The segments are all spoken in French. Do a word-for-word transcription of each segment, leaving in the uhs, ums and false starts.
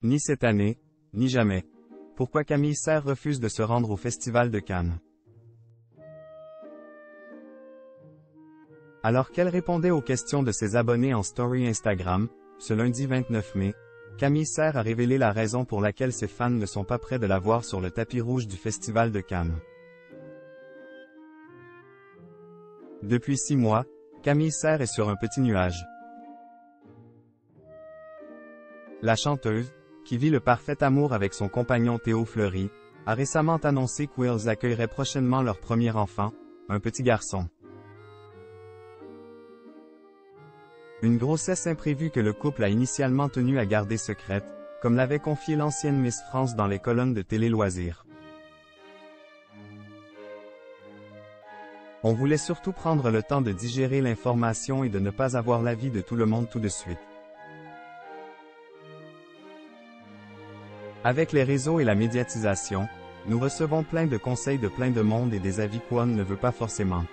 Ni cette année, ni jamais. Pourquoi Camille Serre refuse de se rendre au Festival de Cannes? Alors qu'elle répondait aux questions de ses abonnés en story Instagram, ce lundi vingt-neuf mai, Camille Serre a révélé la raison pour laquelle ses fans ne sont pas prêts de la voir sur le tapis rouge du Festival de Cannes. Depuis six mois, Camille Serre est sur un petit nuage. La chanteuse, qui vit le parfait amour avec son compagnon Théo Fleury, a récemment annoncé qu'ils accueilleraient prochainement leur premier enfant, un petit garçon. Une grossesse imprévue que le couple a initialement tenu à garder secrète, comme l'avait confié l'ancienne Miss France dans les colonnes de Télé Loisirs. On voulait surtout prendre le temps de digérer l'information et de ne pas avoir l'avis de tout le monde tout de suite. Avec les réseaux et la médiatisation, nous recevons plein de conseils de plein de monde et des avis qu'on ne veut pas forcément.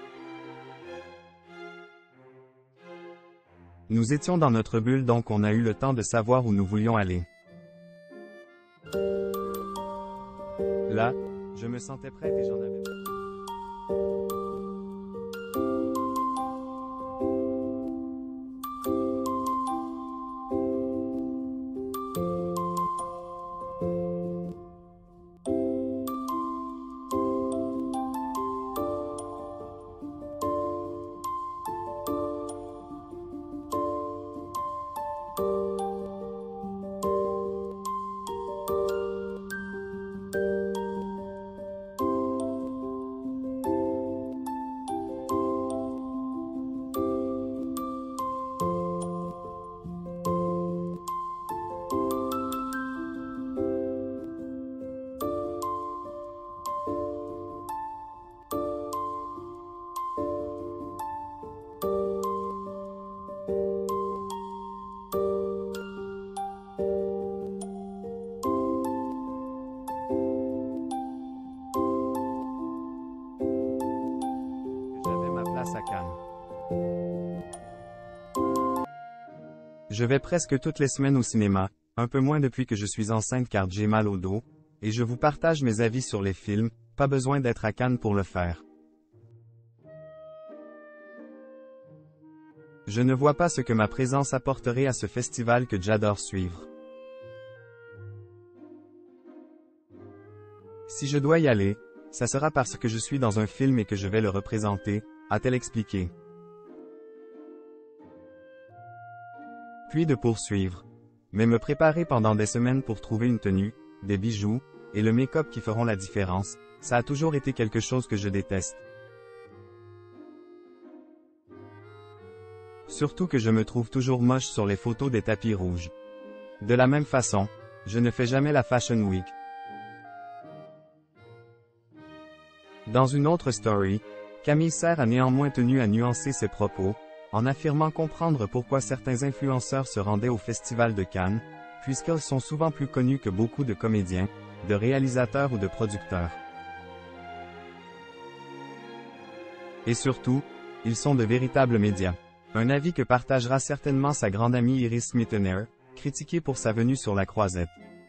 Nous étions dans notre bulle donc on a eu le temps de savoir où nous voulions aller. Là, je me sentais prête et j'en avais besoin. À Cannes. Je vais presque toutes les semaines au cinéma, un peu moins depuis que je suis enceinte car j'ai mal au dos, et je vous partage mes avis sur les films, pas besoin d'être à Cannes pour le faire. Je ne vois pas ce que ma présence apporterait à ce festival que j'adore suivre. Si je dois y aller, ça sera parce que je suis dans un film et que je vais le représenter, a-t-elle expliqué. Puis de poursuivre. Mais me préparer pendant des semaines pour trouver une tenue, des bijoux, et le make-up qui feront la différence, ça a toujours été quelque chose que je déteste. Surtout que je me trouve toujours moche sur les photos des tapis rouges. De la même façon, je ne fais jamais la Fashion Week. Dans une autre story, Camille Serre a néanmoins tenu à nuancer ses propos, en affirmant comprendre pourquoi certains influenceurs se rendaient au Festival de Cannes, puisqu'ils sont souvent plus connus que beaucoup de comédiens, de réalisateurs ou de producteurs. Et surtout, ils sont de véritables médias. Un avis que partagera certainement sa grande amie Iris Mittener, critiquée pour sa venue sur la croisette.